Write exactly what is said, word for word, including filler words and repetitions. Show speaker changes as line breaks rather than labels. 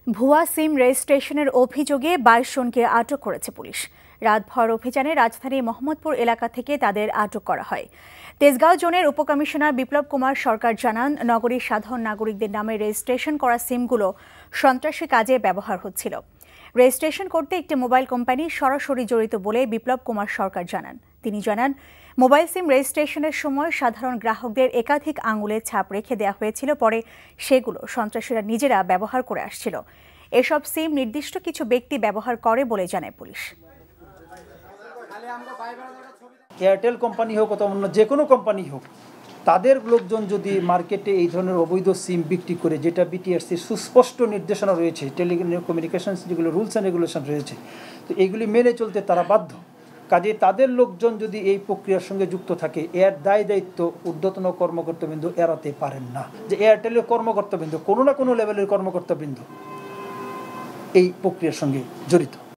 ভুয়া সিম রেজিস্ট্রেশনের অভিযোগে বাইশ জনকে আটক করেছে পুলিশ। রাতভর অভিযানে রাজধানীর মোহাম্মদপুর এলাকা থেকে তাদের আটক করা হয়। তেজগাঁও জোনের উপকমিশনার বিপ্লব কুমার সরকার জানান, নগরীর সাধারণ নাগরিকদের নামে রেজিস্ট্রেশন করা সিমগুলো সন্ত্রাসী কাজে ব্যবহার হচ্ছিল। রেজিস্ট্রেশন করতে একটি মোবাইল কোম্পানি সরাসরি জড়িত বলে বিপ্লব কুমার সরকার জানান। তিনি জানান, মোবাইল সিম রেজিস্ট্রেশনের সময় সাধারণ গ্রাহকদের একাধিক আঙুলের ছাপ রেখে দেওয়া হয়েছিল, পরে সেগুলো সন্ত্রাসীরা নিজেরা ব্যবহার করে আসছিল। এসব সিম নির্দিষ্ট কিছু ব্যক্তি ব্যবহার করে বলে জানায় পুলিশ।
এয়ারটেল কোম্পানি হোক অথবা অন্য যে কোনো কোম্পানি হোক, তাদের লোকজন যদি মার্কেটে এই ধরনের অবৈধ সিম বিক্রি করে, যেটা বিটিআরসির সুস্পষ্ট নির্দেশনা রয়েছে, টেলিকমিউনিকেশনস যেগুলো রুলস অ্যান্ড রেগুলেশন রয়েছে, তো এইগুলি মেনে চলতে তারা বাধ্য। কাজে তাদের লোকজন যদি এই প্রক্রিয়ার সঙ্গে যুক্ত থাকে, এর দায় দায়িত্ব ঊর্ধ্বতন কর্মকর্তাবৃন্দ এড়াতে পারেন না। যে এয়ারটেলের কর্মকর্তাবৃন্দ কোনো না কোনো লেভেলের কর্মকর্তাবৃন্দ এই প্রক্রিয়ার সঙ্গে জড়িত।